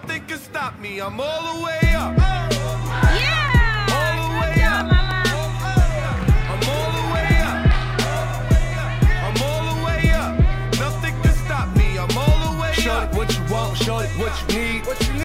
nothing can stop me. I'm all the way up.